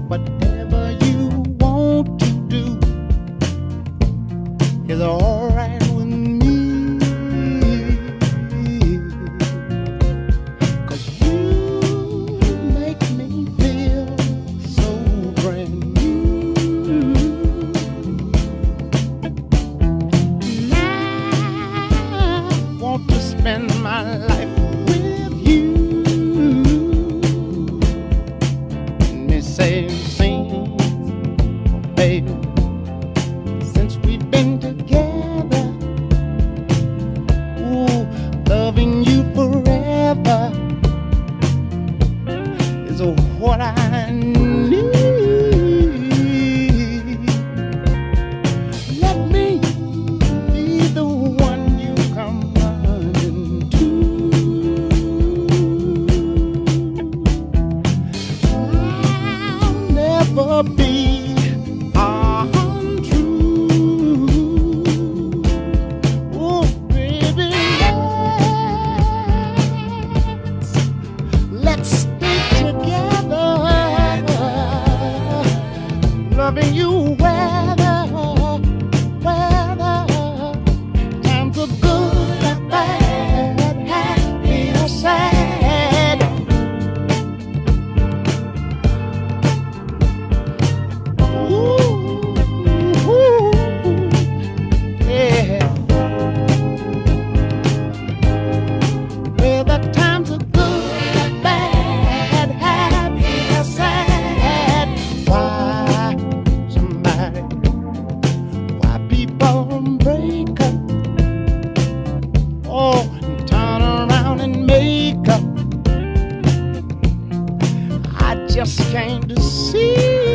Whatever you want to do is alright with me. 'Cause you make me feel so brand new. And I want to spend my life with you. Say, sing, baby, since we've been together, ooh, loving you forever is what I need. Let me be the one you come running to. Never be untrue. Oh, baby, let's stay together, loving you weather times are good and bad, happy or sad. Break up, oh, and turn around and make up. I just can't deceive.